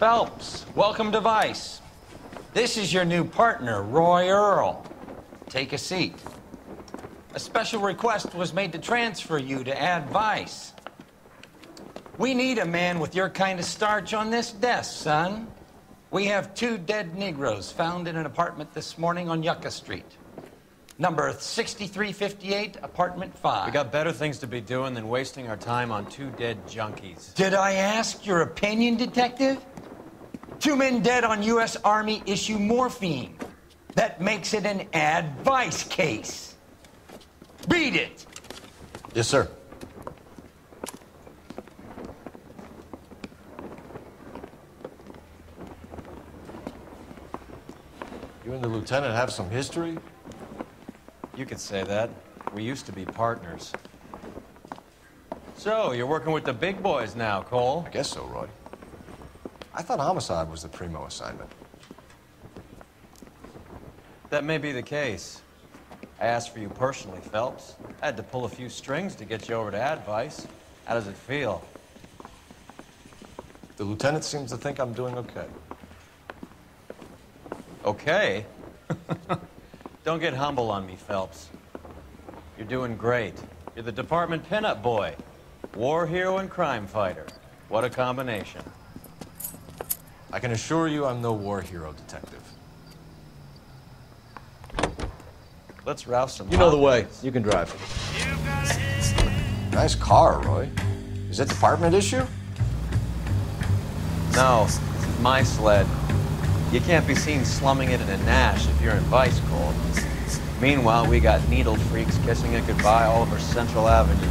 Phelps, welcome to Vice. This is your new partner, Roy Earl. Take a seat. A special request was made to transfer you to Ad Vice. We need a man with your kind of starch on this desk, son. We have 2 dead Negroes found in an apartment this morning on Yucca Street. Number 6358, apartment 5. We got better things to be doing than wasting our time on 2 dead junkies. Did I ask your opinion, detective? 2 men dead on U.S. Army issue morphine. That makes it an Ad Vice case. Read it. Yes, sir. You and the lieutenant have some history? You could say that. We used to be partners. So, you're working with the big boys now, Cole? I guess so, Roy. I thought homicide was the primo assignment. That may be the case. I asked for you personally, Phelps. I had to pull a few strings to get you over to Ad Vice. How does it feel? The lieutenant seems to think I'm doing okay. Okay? Don't get humble on me, Phelps. You're doing great. You're the department pinup boy. War hero and crime fighter. What a combination. I can assure you I'm no war hero, detective. Let's rouse some You know the way. hotcakes. You can drive. Nice car, Roy. Is it department issue? No, this is my sled. You can't be seen slumming it in a Nash if you're in Vice, Cole. Meanwhile, we got needle freaks kissing it goodbye all over Central Avenue.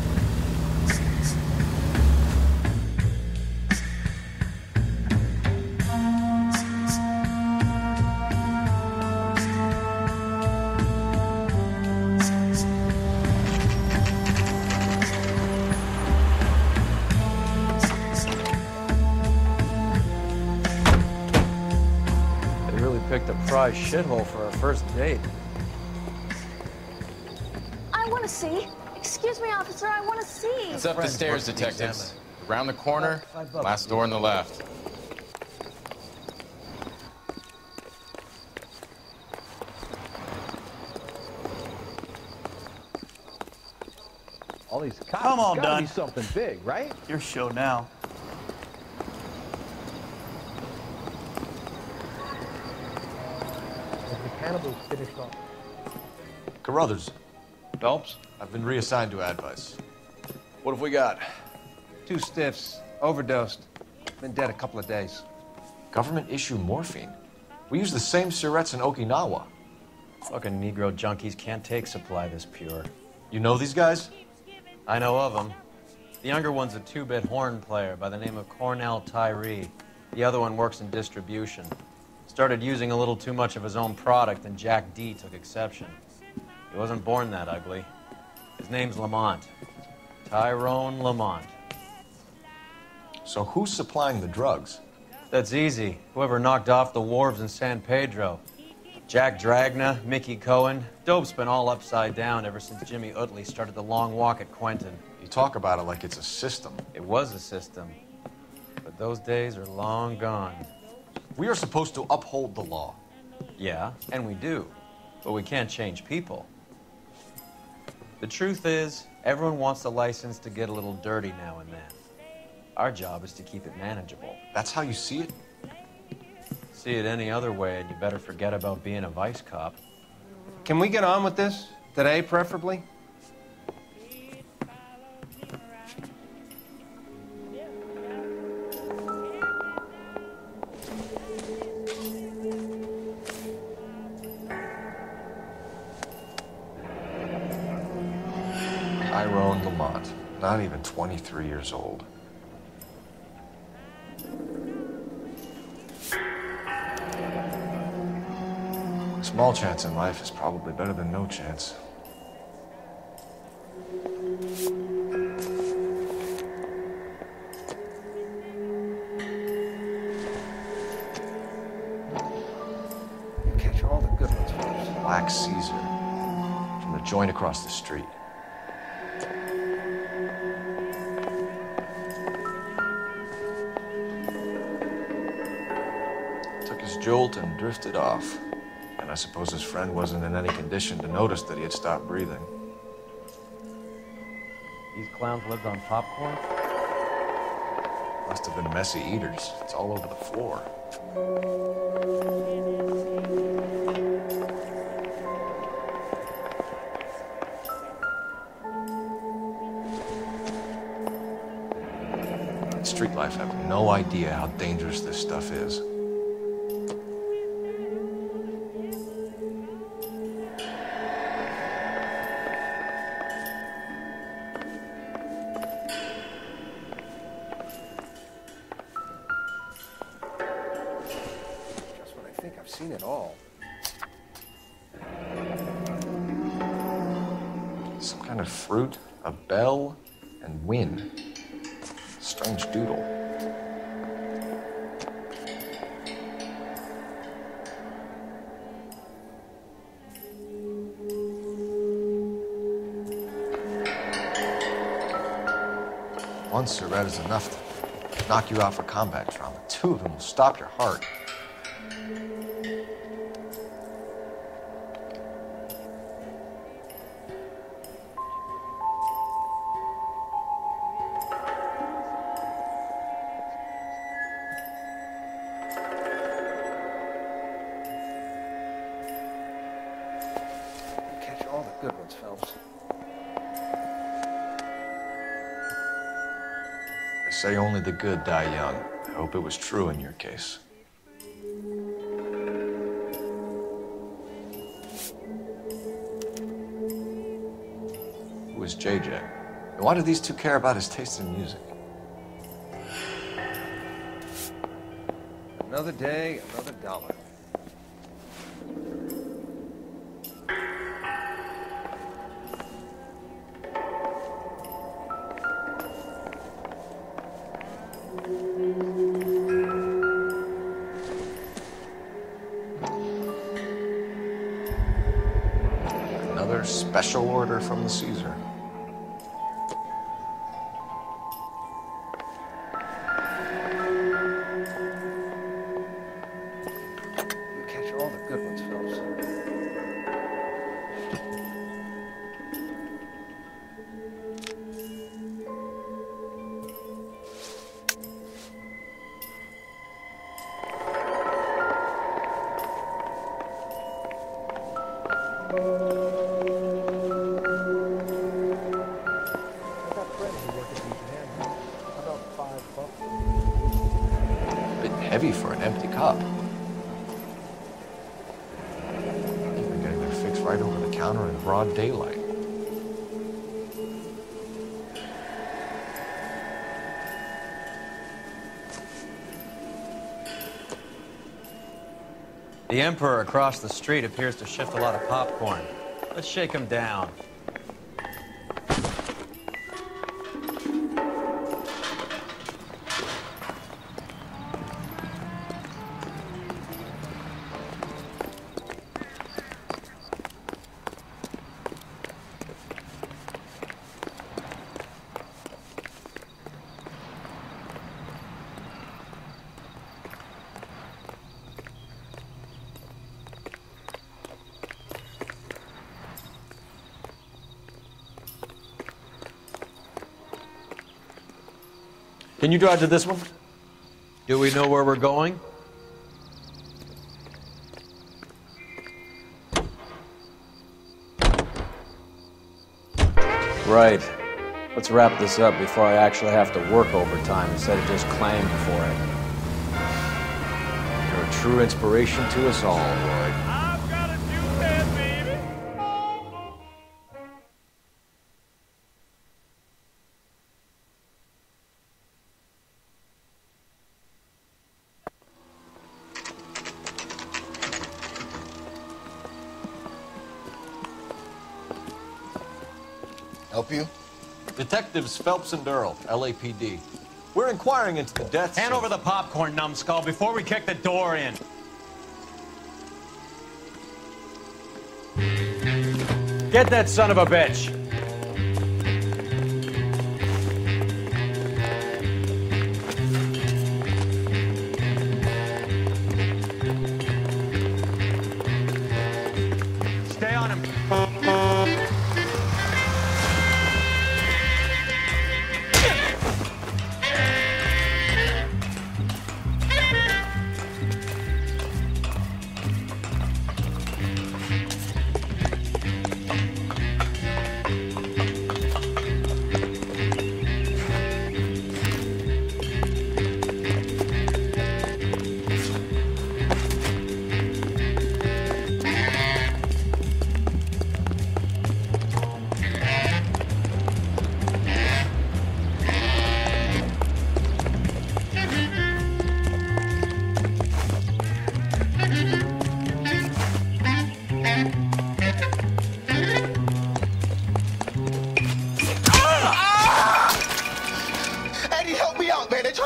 Picked a prize shithole for our first date. I want to see. Excuse me, officer, I want to see. It's up the stairs, detectives. Around the corner, last door on the left. All these cops. Come on, gotta Dunn. be something big, right? Your show now. The cannibals finished off. Carruthers, Phelps? I've been reassigned to Ad Vice. What have we got? 2 stiffs, overdosed. Been dead a couple of days. Government issue morphine. We use the same syrettes in Okinawa. Fucking Negro junkies can't take supply this pure. You know these guys? I know of them. The younger one's a 2-bit horn player by the name of Cornell Tyree. The other one works in distribution. Started using a little too much of his own product, and Jack D took exception. He wasn't born that ugly. His name's Lamont. Tyrone Lamont. So who's supplying the drugs? That's easy. Whoever knocked off the wharves in San Pedro. Jack Dragna, Mickey Cohen. Dope's been all upside down ever since Jimmy Utley started the long walk at Quentin. You talk about it like it's a system. It was a system. But those days are long gone. We are supposed to uphold the law. Yeah, and we do. But we can't change people. The truth is, everyone wants a license to get a little dirty now and then. Our job is to keep it manageable. That's how you see it? See it any other way, and you better forget about being a vice cop. Can we get on with this? Today, preferably? Tyrone Lamont, not even 23 years old. Small chance in life is probably better than no chance. You catch all the good ones first. Black Caesar, from the joint across the street. jolt and drifted off. And I suppose his friend wasn't in any condition to notice that he had stopped breathing. These clowns lived on popcorn? Must have been messy eaters. It's all over the floor. In street life, I have no idea how dangerous this stuff is. I think I've seen it all. Some kind of fruit, a bell, and wind. Strange doodle. One cigarette is enough to knock you out for combat trauma. Two of them will stop your heart. Catch all the good ones, Phelps. They say only the good die young. I hope it was true in your case. Who is JJ? And why do these two care about his taste in music? Another day, another dollar. Another special order from the Caesar. You catch all the good ones, Phelps. I got friends who work at these handhelds. How about $5? A bit heavy for an empty cup. Even getting their fix right over the counter in broad daylight. The Emperor across the street appears to shift a lot of popcorn. Let's shake him down. Can you drive to this one? Do we know where we're going? Right. Let's wrap this up before I actually have to work overtime instead of just claiming for it. You're a true inspiration to us all, Roy. I've got a new head, baby. Help you? Detectives Phelps and Earl, LAPD. We're inquiring into the deaths. Hand over the popcorn, numbskull, before we kick the door in. Get that son of a bitch!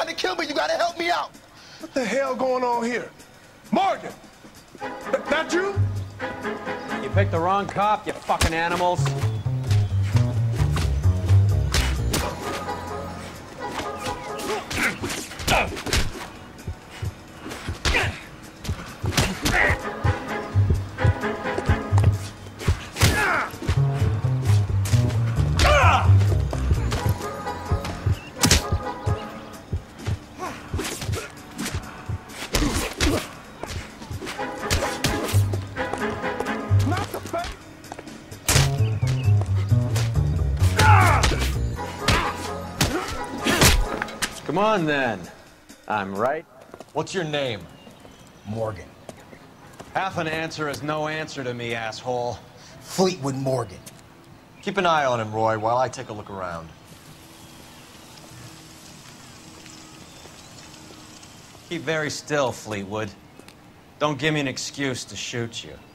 trying to kill me. You gotta help me out. What the hell going on here? Morgan! That you? You picked the wrong cop, you fucking animals. Come on, then. I'm right. What's your name? Morgan. Half an answer is no answer to me, asshole. Fleetwood Morgan. Keep an eye on him, Roy, while I take a look around. Keep very still, Fleetwood. Don't give me an excuse to shoot you.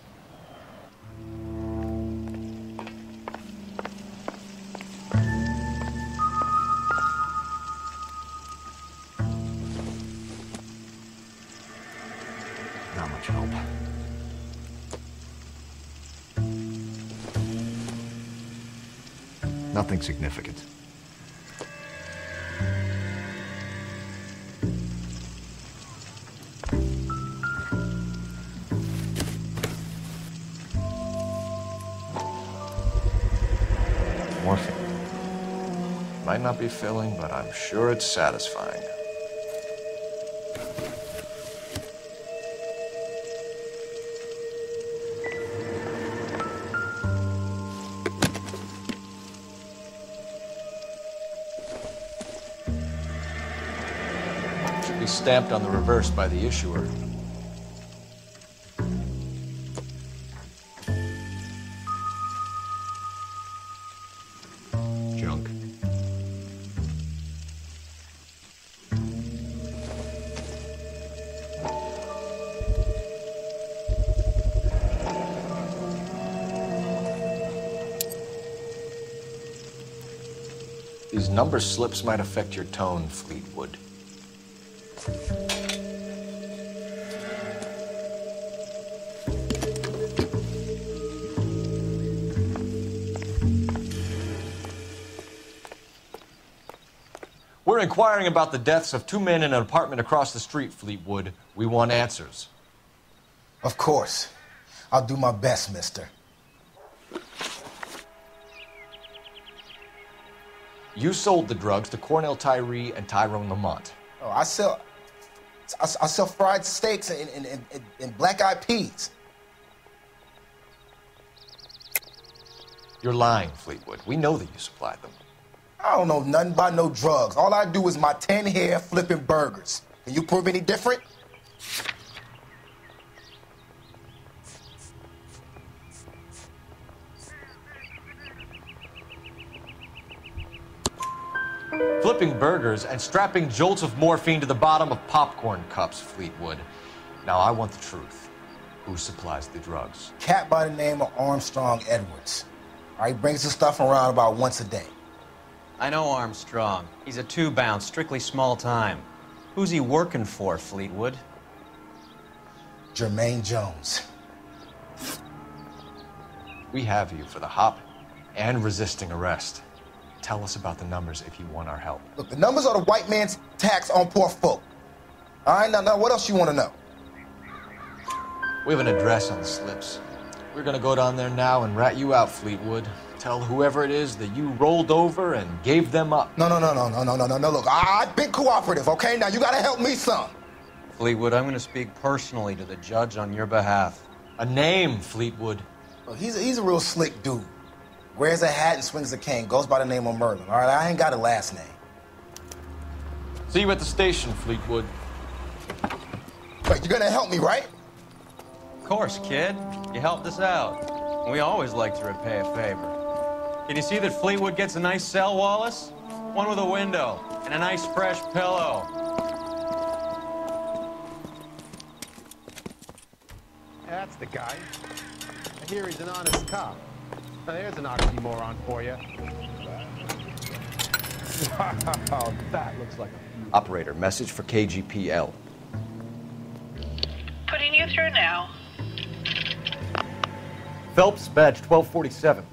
Not much help. Nothing significant. Morphine. Might not be filling, but I'm sure it's satisfying. Should be stamped on the reverse by the issuer. Junk. These number slips might affect your tone, Fleetwood. We're inquiring about the deaths of 2 men in an apartment across the street, Fleetwood. We want answers. Of course. I'll do my best, mister. You sold the drugs to Cornell Tyree and Tyrone Lamont. Oh, I sell fried steaks and black-eyed peas. You're lying, Fleetwood. We know that you supplied them. I don't know nothing about no drugs. All I do is my 10 hair flipping burgers. Can you prove any different? Flipping burgers and strapping jolts of morphine to the bottom of popcorn cups, Fleetwood. Now, I want the truth. Who supplies the drugs? Cat by the name of Armstrong Edwards. All right, brings the stuff around about once a day. I know Armstrong. He's a two-bound, strictly small time. Who's he working for, Fleetwood? Jermaine Jones. We have you for the hop and resisting arrest. Tell us about the numbers if you want our help. Look, the numbers are the white man's tax on poor folk. All right, now what else you want to know? We have an address on the slips. We're gonna go down there now and rat you out, Fleetwood. Tell whoever it is that you rolled over and gave them up. No. Look, I've been cooperative, okay? Now you gotta help me some. Fleetwood, I'm gonna speak personally to the judge on your behalf. A name, Fleetwood. Look, he's a real slick dude. Wears a hat and swings a cane. Goes by the name of Merlin. All right, I ain't got a last name. See you at the station, Fleetwood. But you're gonna help me, right? Of course, kid. You helped us out. We always like to repay a favor. Can you see that Fleetwood gets a nice cell, Wallace? One with a window and a nice fresh pillow. That's the guy. I hear he's an honest cop. Now, there's an oxymoron for you. Wow, that looks like a Operator, message for KGPL. Putting you through now. Phelps, badge 1247.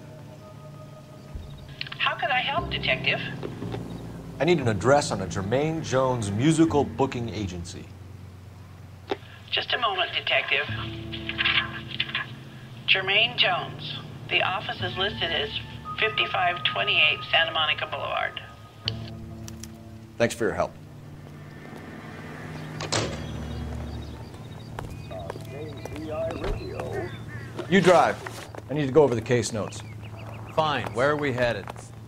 How can I help, Detective? I need an address on a Jermaine Jones musical booking agency. Just a moment, Detective. Jermaine Jones. The office is listed as 5528 Santa Monica Boulevard. Thanks for your help. You drive. I need to go over the case notes. Fine. Where are we headed?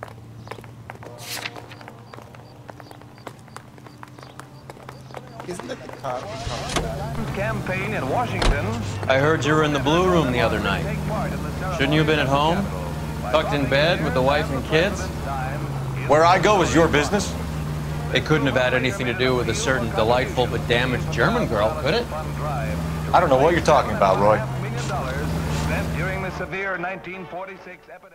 Isn't that the cop? Campaign in Washington. I heard you were in the Blue Room the other night. Shouldn't you have been at home? Tucked in bed with the wife and kids? Where I go is your business? It couldn't have had anything to do with a certain delightful but damaged German girl, could it? I don't know what you're talking about, Roy. $1 million spent during the severe 1946 epidemic.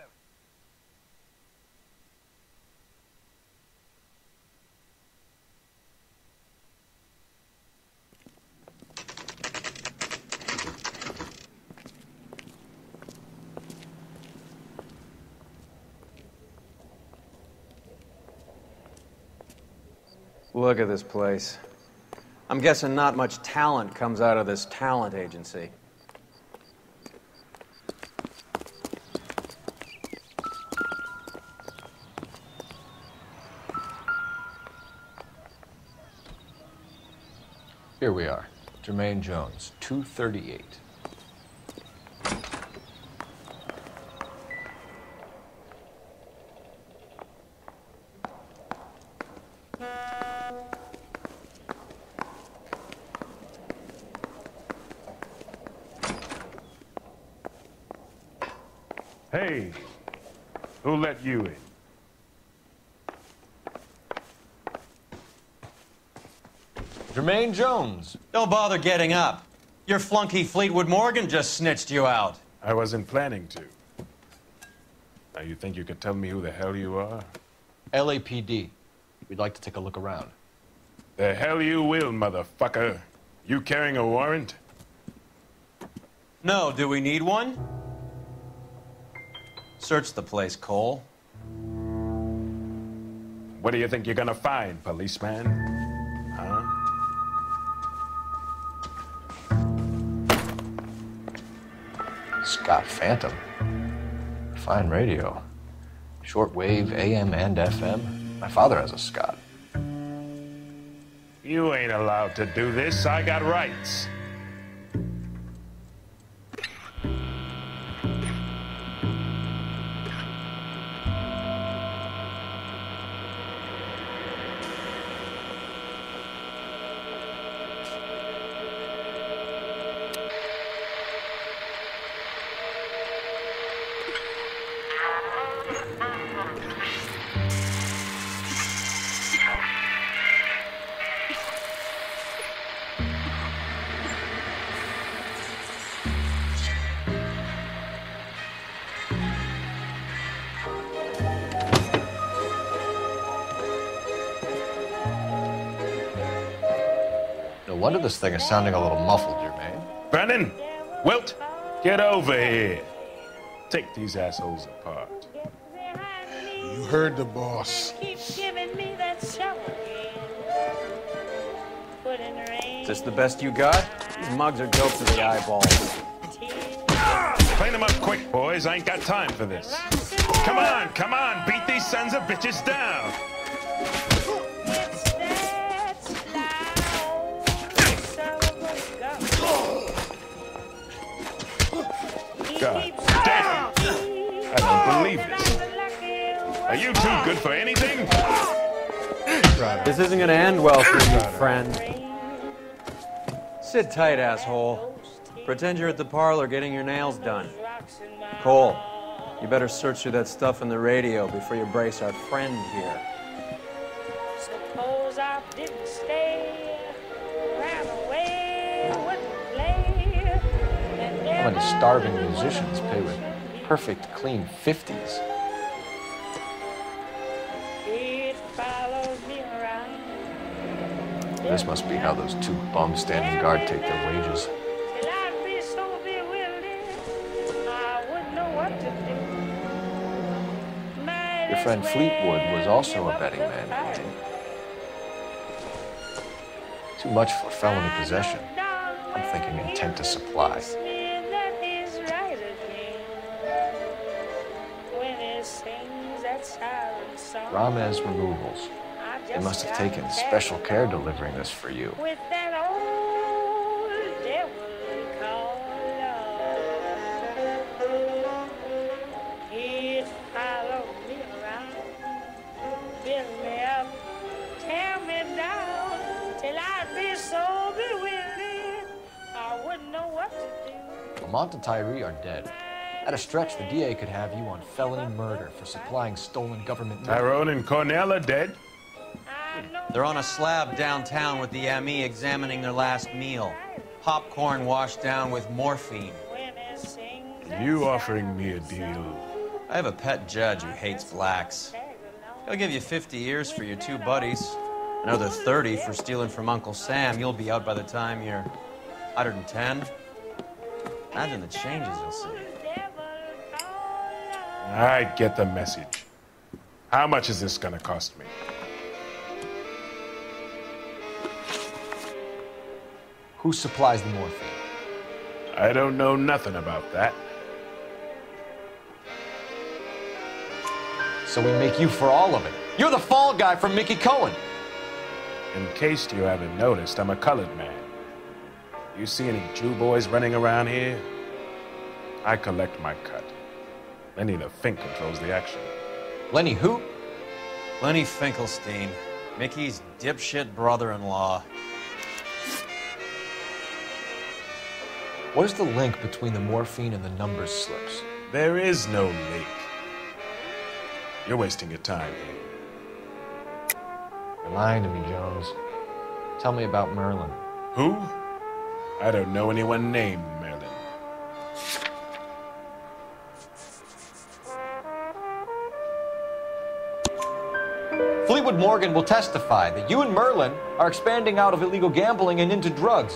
Look at this place. I'm guessing not much talent comes out of this talent agency. Here we are. Jermaine Jones, 238. Hey, who let you in? Jermaine Jones. Don't bother getting up. Your flunky Fleetwood Morgan just snitched you out. I wasn't planning to. Now you think you could tell me who the hell you are? LAPD. We'd like to take a look around. The hell you will, motherfucker. You carrying a warrant? No, do we need one? Search the place, Cole. What do you think you're gonna find, policeman? Huh? Scott Phantom. Fine radio. Shortwave, AM and FM. My father has a Scott. You ain't allowed to do this. I got rights. No wonder this thing is sounding a little muffled, Jermaine. Brennan, Wilt, get over here. Take these assholes apart. You heard the boss. Is this the best you got? These mugs are dope to the eyeballs. Clean them up quick, boys. I ain't got time for this. Come on, beat these sons of bitches down. God damn. I don't believe this. Are you too good for anything? This isn't gonna end well for you, friend. Sit tight, asshole. Pretend you're at the parlor getting your nails done. Cole, you better search through that stuff in the radio before you brace our friend here. Suppose I didn't stay, ran away, wouldn't play. How many starving musicians pay with perfect, clean 50s? It follows me around. This must be how those two bums standing guard take their wages. Till I'd be so bewildered, I wouldn't know what to do. Your friend Fleetwood was also a betting man, wasn't he? Too much for felony possession. I'm thinking intent to supply. Ramez Removals. They must have taken special care delivering this for you. With that old devil called love. He'd follow me around, build me up, tear me down, till I'd be so bewildered, I wouldn't know what to do. Lamont and Tyree are dead. At a stretch, the DA could have you on felony murder for supplying stolen government money. Tyrone and Cornell are dead? They're on a slab downtown with the ME examining their last meal. Popcorn washed down with morphine. You offering me a deal? I have a pet judge who hates blacks. He'll give you 50 years for your two buddies. Another 30 for stealing from Uncle Sam. You'll be out by the time you're 110. Imagine the changes you'll see. I get the message. How much is this gonna cost me? Who supplies the morphine? I don't know nothing about that. So we make you for all of it. You're the fall guy from Mickey Cohen. In case you haven't noticed, I'm a colored man. You see any Jew boys running around here? I collect my cut. Lenny the Fink controls the action. Lenny who? Lenny Finkelstein, Mickey's dipshit brother-in-law. What is the link between the morphine and the numbers slips? There is no link. You're wasting your time here. You're lying to me, Jones. Tell me about Merlin. Who? I don't know anyone named Merlin. Fleetwood Morgan will testify that you and Merlin are expanding out of illegal gambling and into drugs.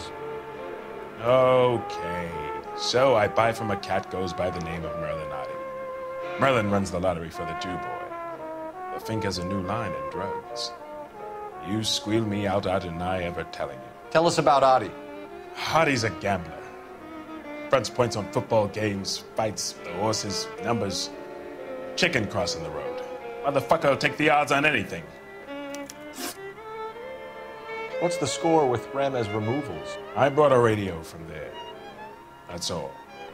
Okay. So I buy from a cat goes by the name of Merlin Otti. Merlin runs the lottery for the Jew boy. The Fink has a new line in drugs. You squeal me out, I deny ever telling you. Tell us about Otti. Otti's a gambler. Fronts points on football games, fights, the horses, numbers. Chicken crossing the road. Motherfucker will take the odds on anything. What's the score with Ramez Removals? I brought a radio from there. That's all.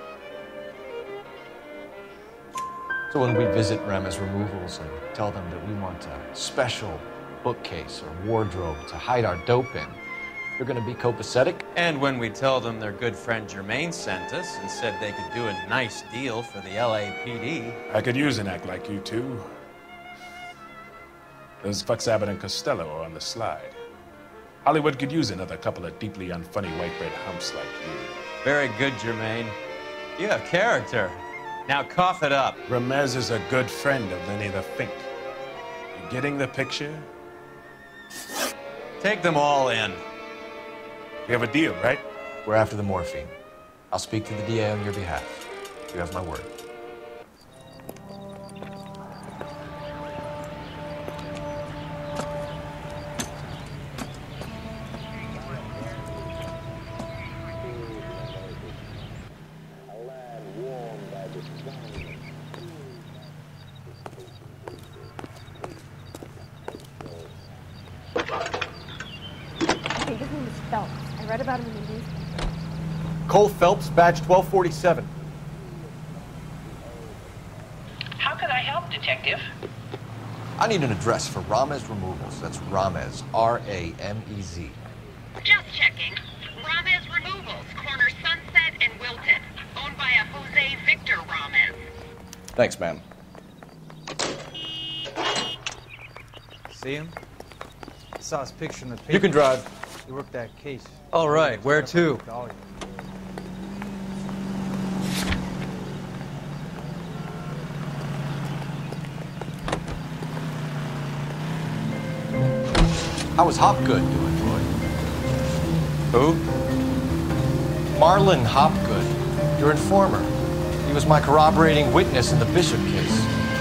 So when we visit Ramez Removals and tell them that we want a special bookcase or wardrobe to hide our dope in, you're gonna be copacetic? And when we tell them their good friend Jermaine sent us and said they could do a nice deal for the LAPD. I could use an act like you two. Those fucks Abbott and Costello are on the slide. Hollywood could use another couple of deeply unfunny white bread humps like you. Very good, Jermaine. You have character. Now cough it up. Ramez is a good friend of Lenny the Fink. You getting the picture? Take them all in. We have a deal, right? We're after the morphine. I'll speak to the DA on your behalf. You have my word. Hey, his name is Phelps. I read about him in the newspaper. Cole Phelps, badge 1247. How can I help, Detective? I need an address for Ramez Removals. That's Ramez, R-A-M-E-Z. Just checking. Ramez Removals, corner Sunset and Wilton. Owned by a Jose Victor Ramez. Thanks, ma'am. See him? I saw his picture in the paper. You can drive. He worked that case. All right, where to? How was Hopgood doing, Roy? Who? Marlon Hopgood, your informer. He was my corroborating witness in the Bishop case.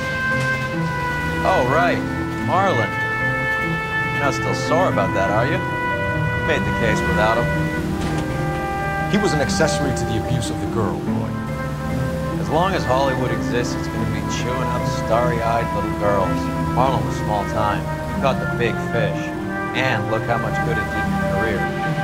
Oh, right. Marlon. You're not still sore about that, are you? Made the case without him. He was an accessory to the abuse of the girl, Roy. As long as Hollywood exists, it's going to be chewing up starry-eyed little girls. Marlon was small time. He caught the big fish. And look how much good it did your career.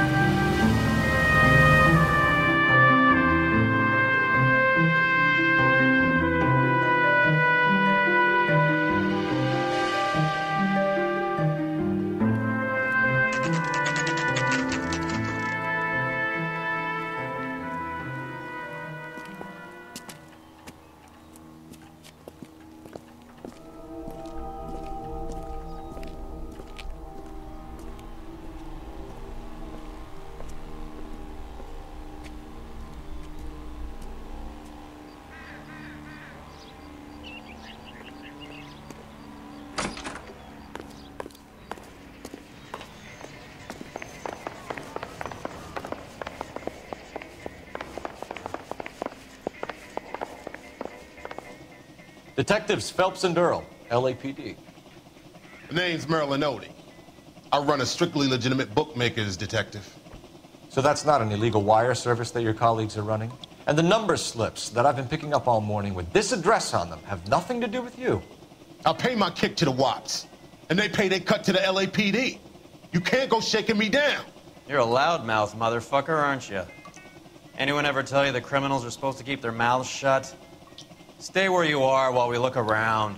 Detectives Phelps and Earl, LAPD. The name's Merlin Odie. I run a strictly legitimate bookmaker's detective. So that's not an illegal wire service that your colleagues are running? And the number slips that I've been picking up all morning with this address on them have nothing to do with you? I pay my kick to the Wops, and they pay their cut to the LAPD. You can't go shaking me down. You're a loudmouth motherfucker, aren't you? Anyone ever tell you the criminals are supposed to keep their mouths shut? Stay where you are while we look around.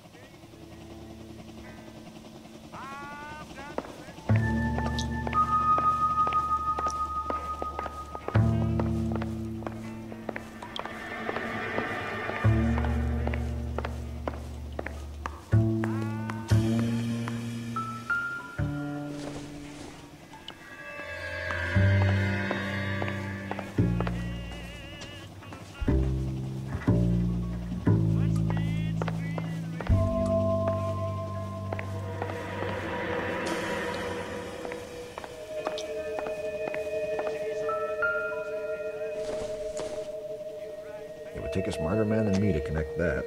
It would take a smarter man than me to connect that.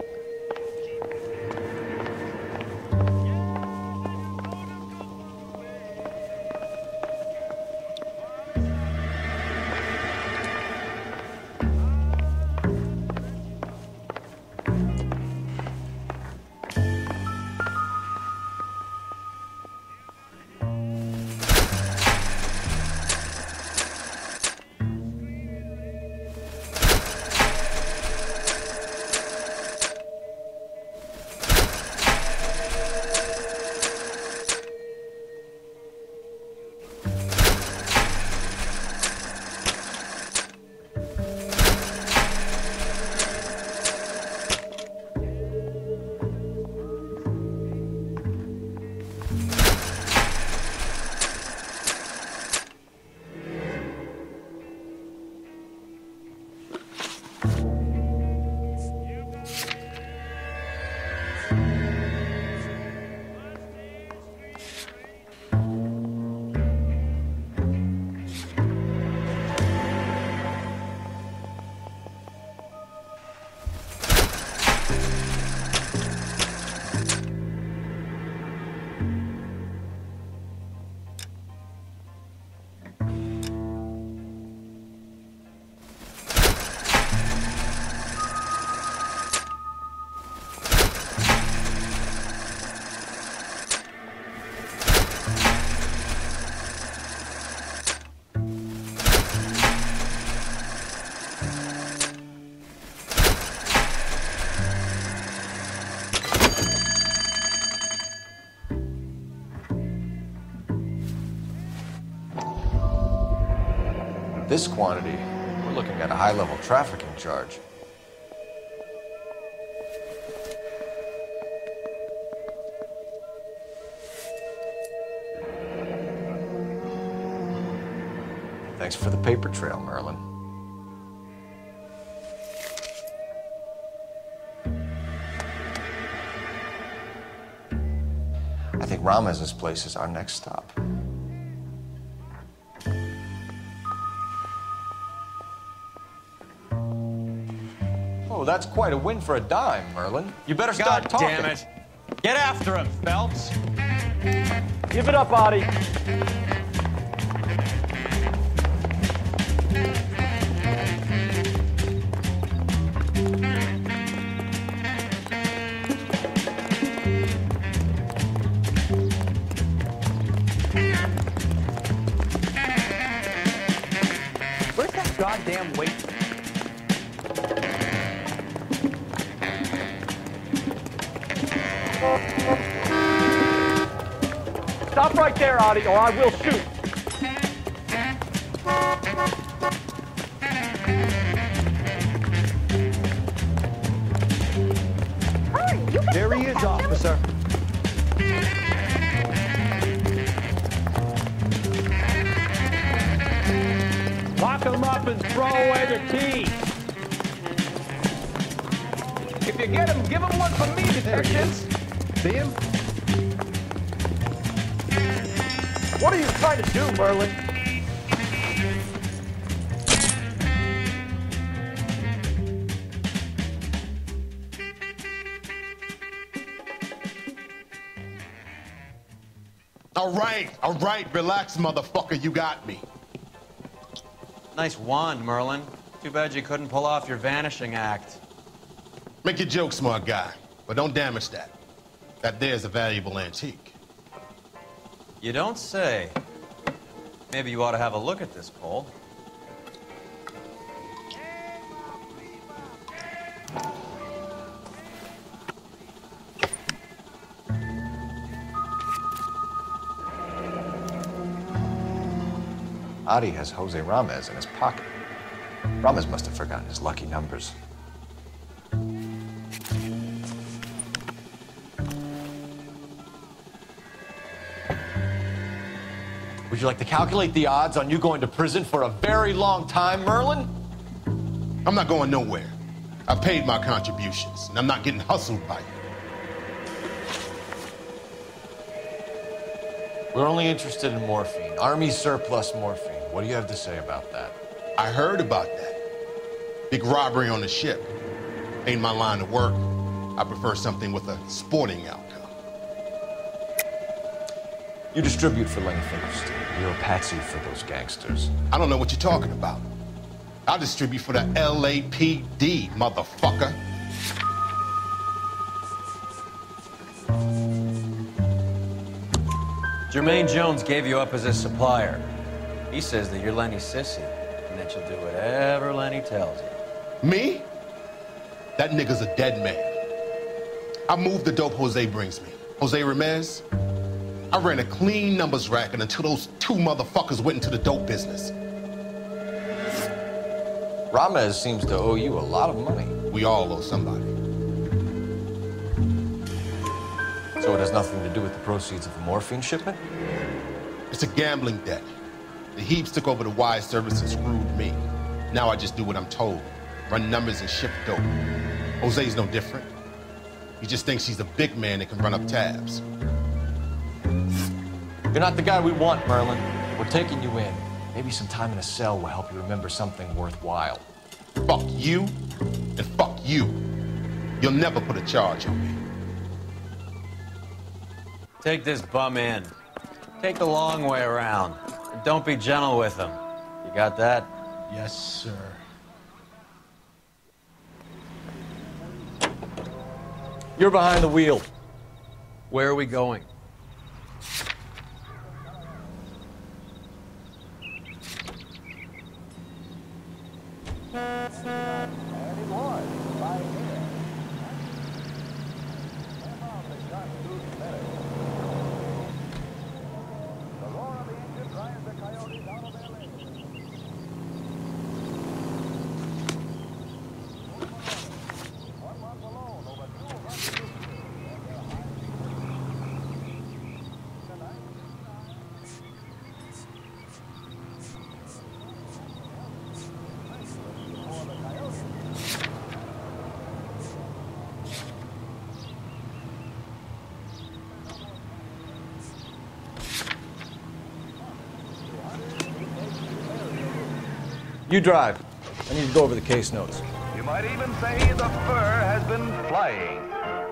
This quantity, we're looking at a high-level trafficking charge. Thanks for the paper trail, Merlin. I think Ramez's place is our next stop. that's quite a win for a dime, Merlin. You better start God talking. damn it. Get after him, Phelps. Give it up, Adi. Where's that goddamn weight? Stop right there, Adi, or I will shoot. There he is, officer. Lock him up and throw away the key. If you get him, give him one for me, detectives. See him? What are you trying to do, Merlin? All right, relax, motherfucker, you got me. Nice wand, Merlin. Too bad you couldn't pull off your vanishing act. Make your joke, smart guy, but don't damage that. That there's a valuable antique. You don't say. Maybe you ought to have a look at this, Cole. Adi has Jose Ramez in his pocket. Ramez must have forgotten his lucky numbers. Would you like to calculate the odds on you going to prison for a very long time, Merlin? I'm not going nowhere. I paid my contributions, and I'm not getting hustled by you. We're only interested in morphine. Army surplus morphine. What do you have to say about that? I heard about that. Big robbery on the ship. Ain't my line of work. I prefer something with a sporting outcome. You distribute for Lenny Finkelstein. You're a patsy for those gangsters. I don't know what you're talking about. I distribute for the LAPD, motherfucker. Jermaine Jones gave you up as his supplier. He says that you're Lenny's sissy, and that you'll do whatever Lenny tells you. Me? That nigga's a dead man. I moved the dope Jose brings me. Jose Ramez? I ran a clean numbers racket until those two motherfuckers went into the dope business. Ramez seems to owe you a lot of money. We all owe somebody. So it has nothing to do with the proceeds of the morphine shipment? It's a gambling debt. The Heaps took over the wire service and screwed me. Now I just do what I'm told. Run numbers and ship dope. Jose's no different. He just thinks he's a big man that can run up tabs. You're not the guy we want, Merlin. We're taking you in. Maybe some time in a cell will help you remember something worthwhile. Fuck you, and fuck you. You'll never put a charge on me. Take this bum in. Take the long way around. And don't be gentle with him. You got that? Yes, sir. You're behind the wheel. Where are we going? You drive. I need to go over the case notes. You might I'd even say the fur has been flying.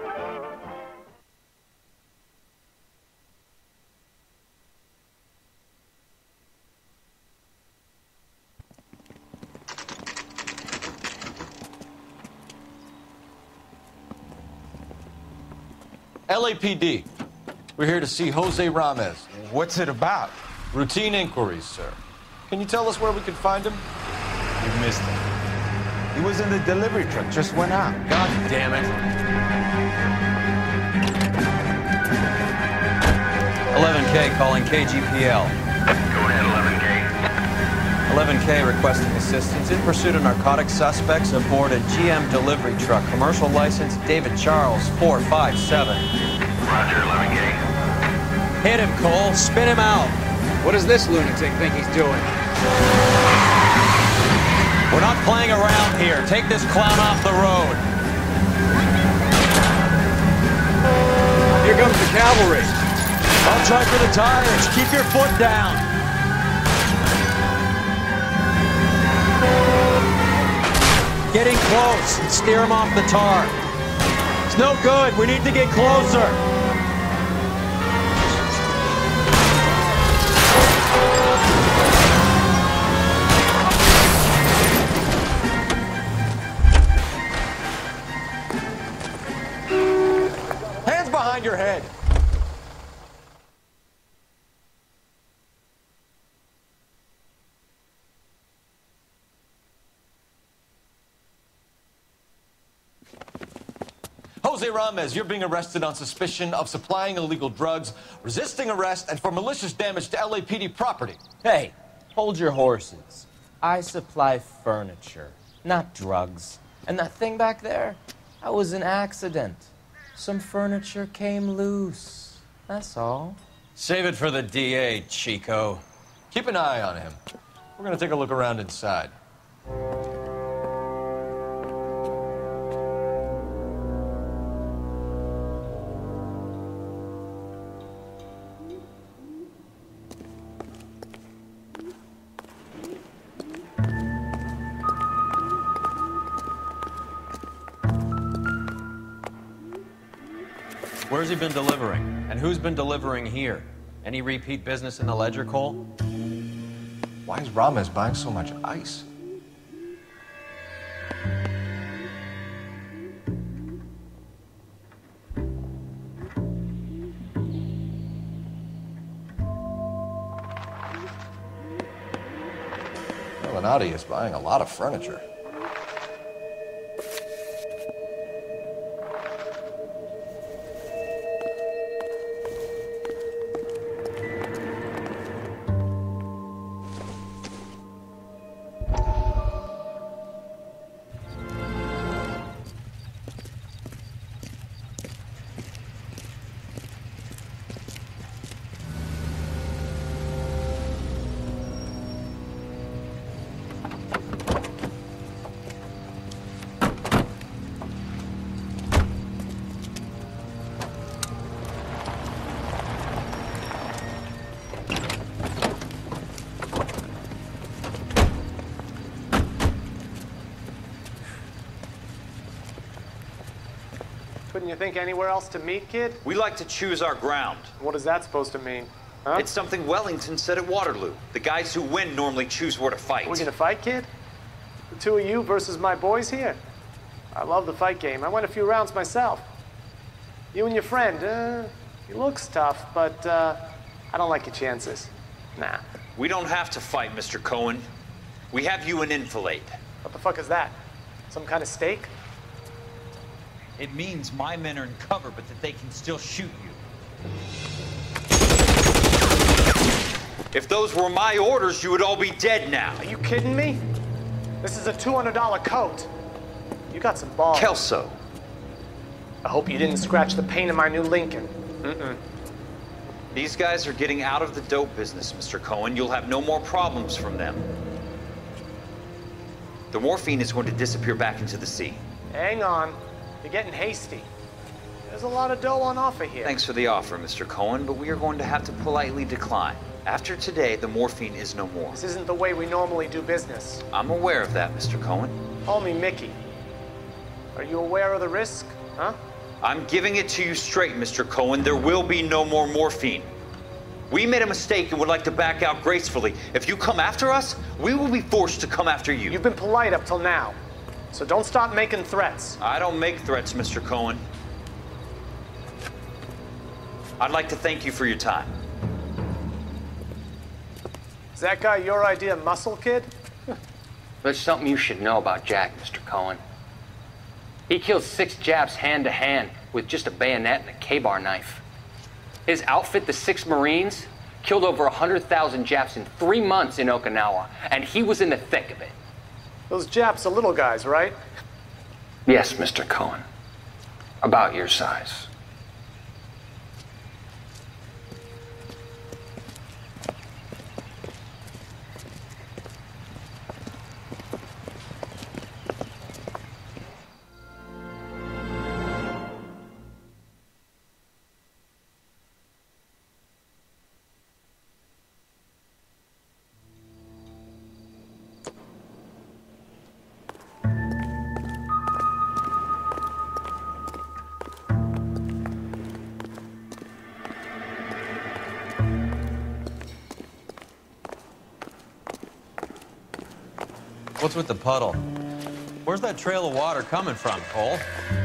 LAPD. We're here to see Jose Ramez. What's it about? Routine inquiries, sir. Can you tell us where we can find him? You missed him. He was in the delivery truck, just went out. God damn it. 11K calling KGPL. Go ahead, 11K. 11K requesting assistance in pursuit of narcotic suspects aboard a GM delivery truck. Commercial license David Charles 457. Roger, 11K. Hit him, Cole. Spin him out. What does this lunatic think he's doing? We're not playing around here. Take this clown off the road. Here comes the cavalry. I'll try for the tires. Keep your foot down. Getting close. Steer him off the tar. It's no good. We need to get closer. Hands behind your head. Jose Ramez, you're being arrested on suspicion of supplying illegal drugs, resisting arrest, and for malicious damage to LAPD property. Hey, hold your horses. I supply furniture, not drugs. And that thing back there, that was an accident. Some furniture came loose. That's all. Save it for the DA, Chico. Keep an eye on him. We're gonna take a look around inside. Where's he been delivering? And who's been delivering here? Any repeat business in the ledger, Cole? Why is Ramez buying so much ice? Melinati is buying a lot of furniture. Couldn't you think anywhere else to meet, kid? We like to choose our ground. What is that supposed to mean? Huh? It's something Wellington said at Waterloo. The guys who win normally choose where to fight. We're gonna fight, kid? The two of you versus my boys here? I love the fight game. I went a few rounds myself. You and your friend, he looks tough, but I don't like your chances. Nah. We don't have to fight, Mr. Cohen. We have you in enfilade. What the fuck is that? Some kind of stake? It means my men are in cover, but that they can still shoot you. If those were my orders, you would all be dead now. Are you kidding me? This is a $200 coat. You got some balls. Kelso. I hope you didn't scratch the paint in my new Lincoln. These guys are getting out of the dope business, Mr. Cohen. You'll have no more problems from them. The morphine is going to disappear back into the sea. Hang on. You're getting hasty. There's a lot of dough on offer here. Thanks for the offer, Mr. Cohen, but we are going to have to politely decline. After today, the morphine is no more. This isn't the way we normally do business. I'm aware of that, Mr. Cohen. Call me Mickey. Are you aware of the risk, huh? I'm giving it to you straight, Mr. Cohen. There will be no more morphine. We made a mistake and would like to back out gracefully. If you come after us, we will be forced to come after you. You've been polite up till now, so don't stop making threats. I don't make threats, Mr. Cohen. I'd like to thank you for your time. Is that guy your idea, Muscle Kid? There's something you should know about Jack, Mr. Cohen. He killed 6 Japs hand to hand with just a bayonet and a K-bar knife. His outfit, the 6 Marines, killed over 100,000 Japs in 3 months in Okinawa, and he was in the thick of it. Those Japs are little guys, right? Yes, Mr. Cohen. About your size. What's with the puddle? Where's that trail of water coming from, Cole?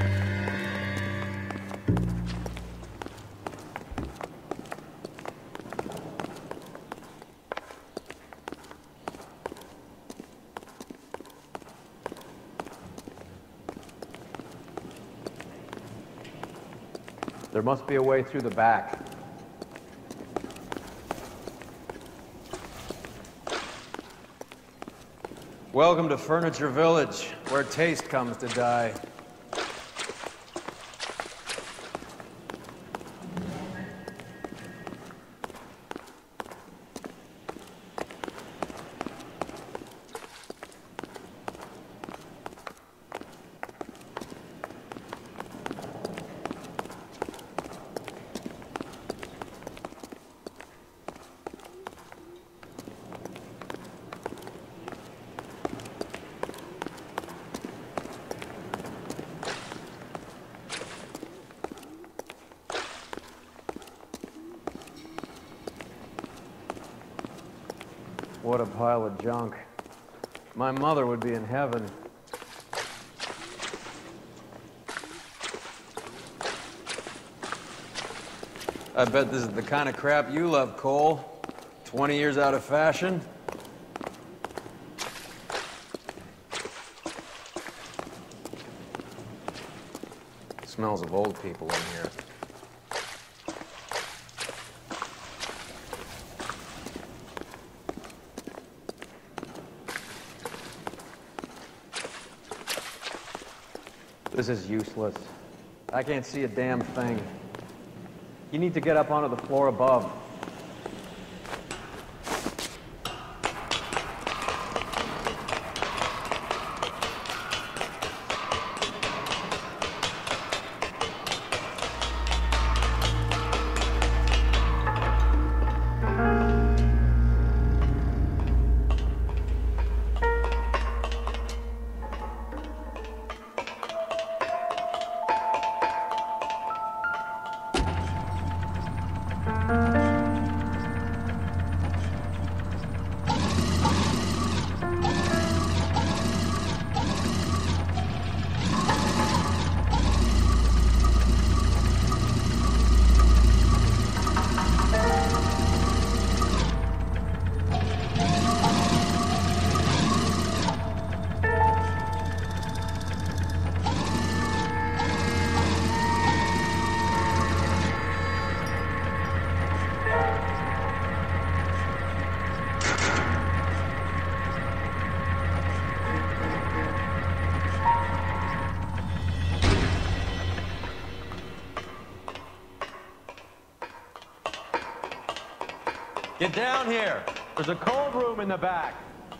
There must be a way through the back. Welcome to Furniture Village, where taste comes to die. What a pile of junk. My mother would be in heaven. I bet this is the kind of crap you love, Cole. 20 years out of fashion. Smells of old people in here. This is useless. I can't see a damn thing. You need to get up onto the floor above. Get down here. There's a cold room in the back.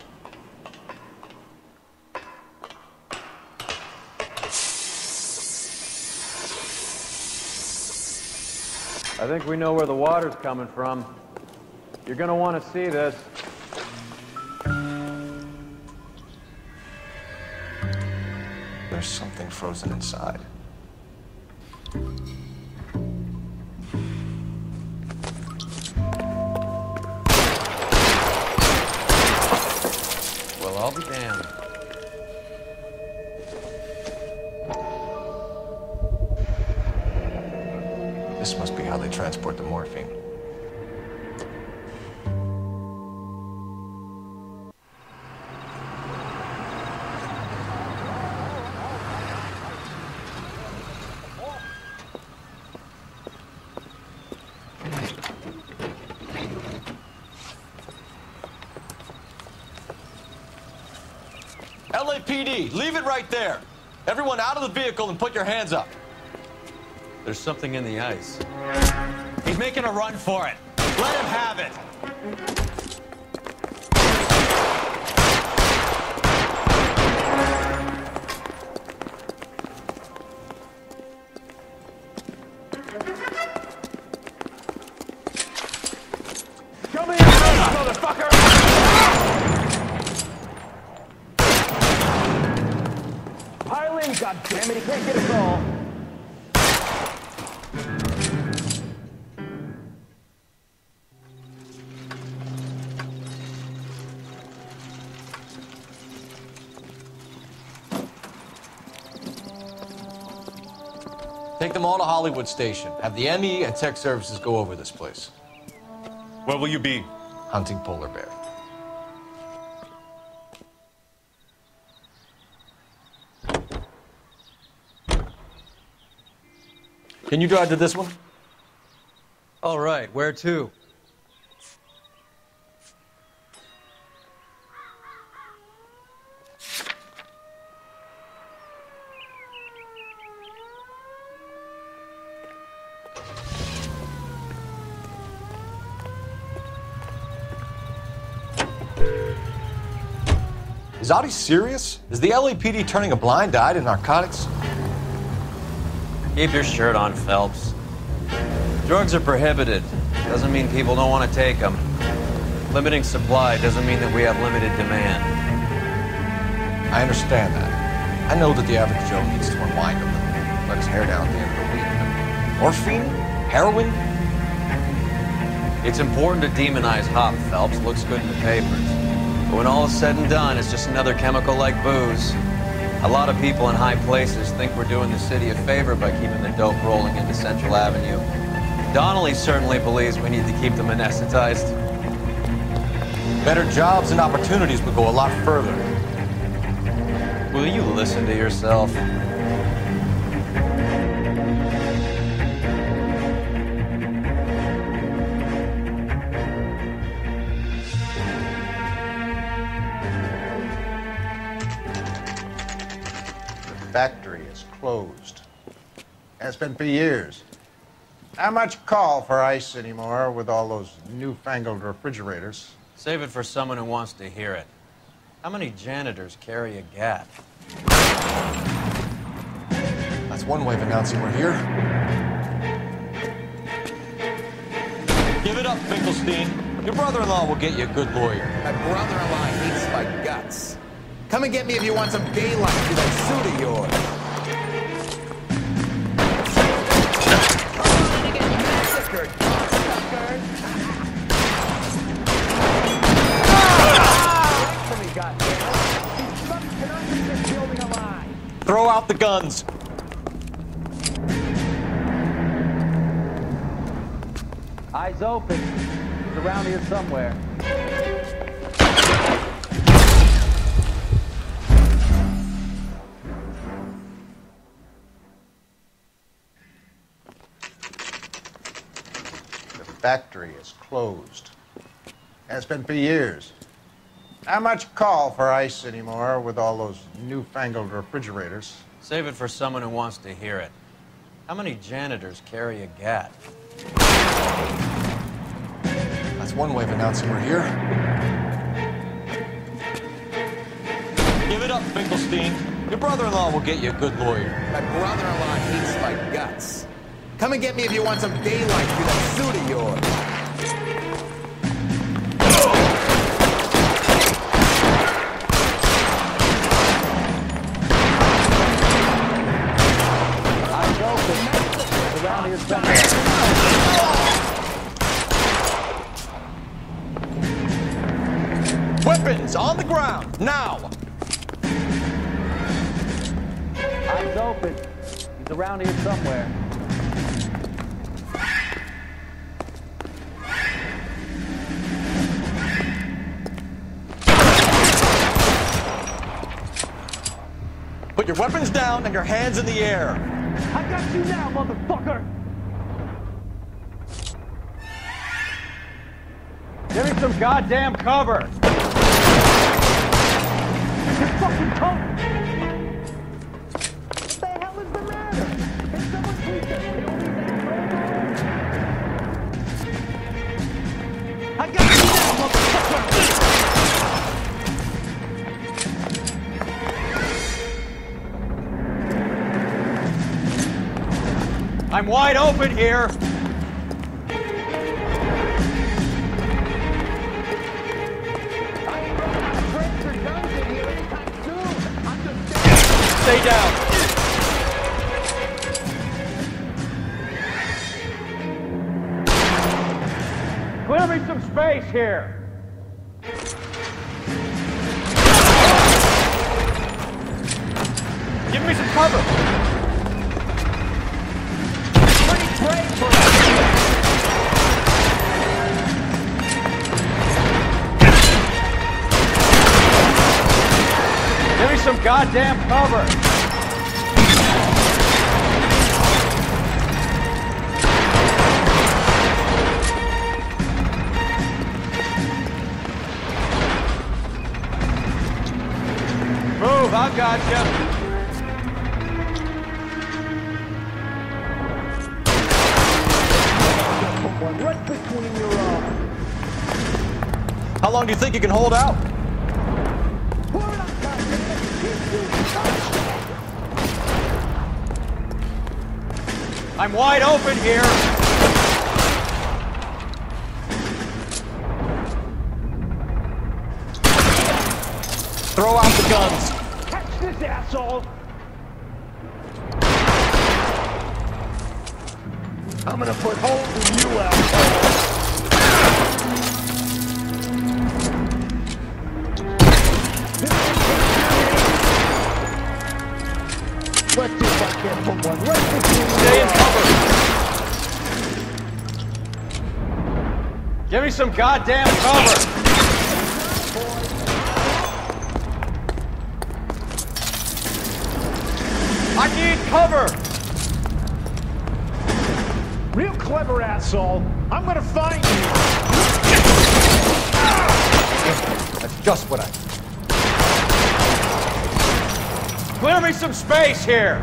I think we know where the water's coming from. You're gonna want to see this. The there's something frozen inside. Well, I'll be damned. This must be how they transport the morphine. LAPD, leave it right there. Everyone out of the vehicle and put your hands up. There's something in the ice. He's making a run for it. Let him have it. Show me your face, motherfucker! Pile in, goddammit, he can't get us all. Take them all to Hollywood Station. Have the ME and tech services go over this place. Where will you be? Hunting polar bear. Can you drive to this one? All right, where to? Is Audie serious? Is the LAPD turning a blind eye to narcotics? Keep your shirt on, Phelps. Drugs are prohibited. Doesn't mean people don't want to take them. Limiting supply doesn't mean that we have limited demand. I understand that. I know that the average Joe needs to unwind a little, let his hair down at the end of the week. But morphine? Heroin? It's important to demonize hop, Phelps. Looks good in the papers. But when all is said and done, it's just another chemical like booze. A lot of people in high places think we're doing the city a favor by keeping the dope rolling into Central Avenue. Donnelly certainly believes we need to keep them anesthetized. Better jobs and opportunities would go a lot further. Will you listen to yourself? Factory is closed. Has been for years. Not much call for ice anymore with all those newfangled refrigerators. Save it for someone who wants to hear it. How many janitors carry a gat? That's one way of announcing we're here. Give it up, Finkelstein. Your brother-in-law will get you a good lawyer. My brother-in-law hates my guts. Come and get me if you want some daylight through that suit of yours. Throw out the guns. Eyes open. He's around here somewhere. Factory is closed. Has been for years. Not much call for ice anymore with all those newfangled refrigerators. Save it for someone who wants to hear it. How many janitors carry a gat? That's one way of announcing we're here. Give it up, Finkelstein. Your brother-in-law will get you a good lawyer. My brother-in-law hates my guts. Come and get me if you want some daylight through that suit of yours. Weapons on the ground, now! Eyes open. He's around here somewhere. Put your weapons down and your hands in the air. I got you now, motherfucker! Give me some goddamn cover! You're fucking covered! What the hell is the matter? Can someone please just kill me that? I got you now, motherfucker! I'm wide open here. Stay down. Clear me some space here. Give me some cover. Give me some goddamn cover! Move, I gotcha. Right between your arms. How long do you think you can hold out? I'm wide open here. Throw out the guns. Catch this asshole! I'm gonna put holes in you, asshole! Let's see if I can't put one right between. Stay in cover. Give me some goddamn cover. I need cover. Real clever, asshole. I'm gonna find you. That's just what I... Clear me some space here.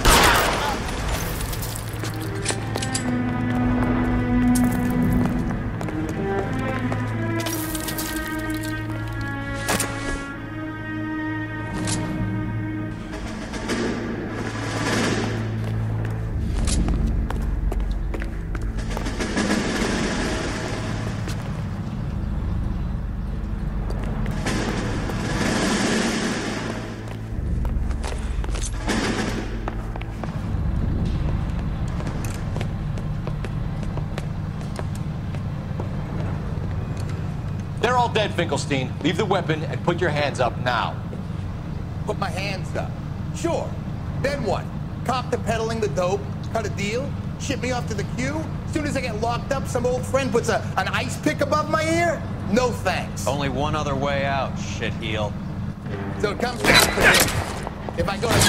They're all dead, Finkelstein. Leave the weapon and put your hands up now. Put my hands up. Sure. Then what? Cop to peddling the dope? Cut a deal? Ship me off to the queue? As soon as I get locked up, some old friend puts an ice pick above my ear? No thanks. Only one other way out, shitheel. So it comes down to this. If I go to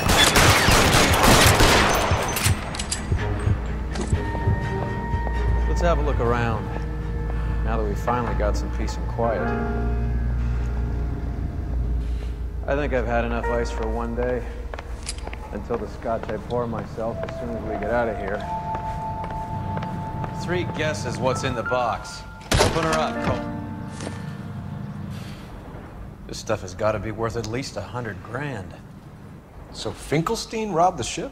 Mickey... Let's have a look around. Now that we finally got some peace and quiet. I think I've had enough ice for one day. Until the scotch I pour myself as soon as we get out of here. 3 guesses what's in the box. Open her up, Cole. This stuff has got to be worth at least $100 grand. So Finkelstein robbed the ship?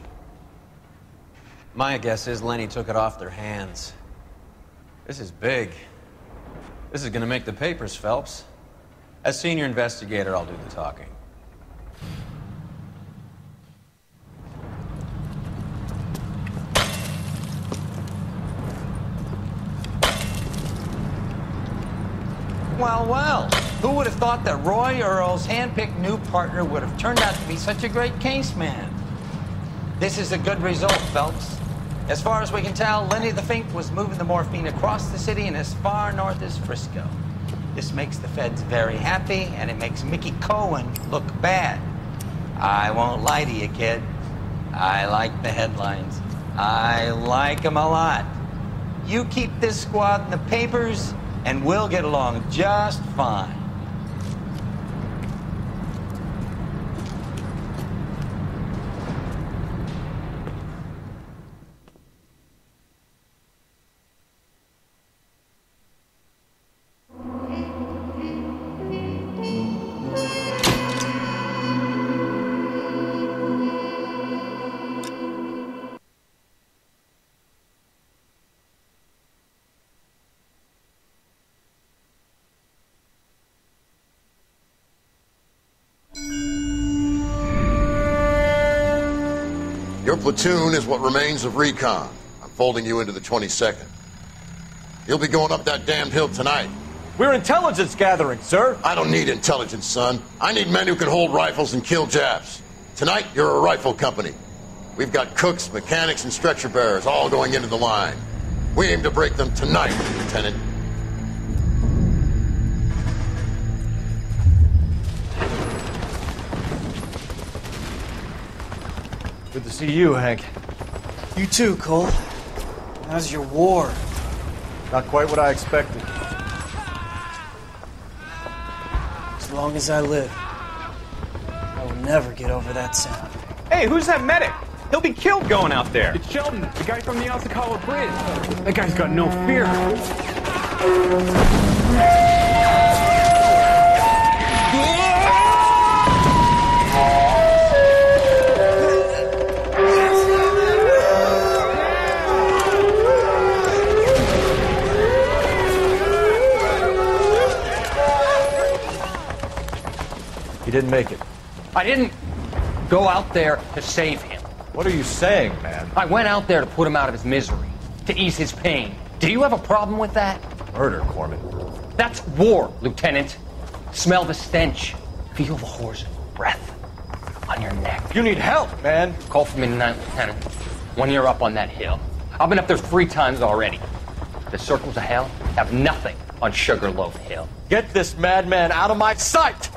My guess is Lenny took it off their hands. This is big. This is gonna make the papers, Phelps. As senior investigator, I'll do the talking. Well, well. Who would have thought that Roy Earl's hand-picked new partner would have turned out to be such a great case man? This is a good result, Phelps. As far as we can tell, Lenny the Fink was moving the morphine across the city and as far north as Frisco. This makes the feds very happy, and it makes Mickey Cohen look bad. I won't lie to you, kid. I like the headlines. I like them a lot. You keep this squad in the papers, and we'll get along just fine. Your platoon is what remains of recon. I'm folding you into the 22nd. You'll be going up that damned hill tonight. We're intelligence gathering, sir. I don't need intelligence, son. I need men who can hold rifles and kill Japs. Tonight, you're a rifle company. We've got cooks, mechanics, and stretcher bearers all going into the line. We aim to break them tonight, Lieutenant. Good to see you, Hank. You too, Cole. How's your war? Not quite what I expected. As long as I live, I will never get over that sound. Hey, who's that medic? He'll be killed going out there. It's Sheldon, the guy from the Osakawa Bridge. That guy's got no fear. He didn't make it. I didn't go out there to save him. What are you saying, man? I went out there to put him out of his misery, to ease his pain. Do you have a problem with that? Murder, Corman. That's war, Lieutenant. Smell the stench. Feel the horse's breath on your neck. You need help, man. Call for me tonight, Lieutenant. When you're up on that hill. I've been up there 3 times already. The circles of hell have nothing on Sugarloaf Hill. Get this madman out of my sight!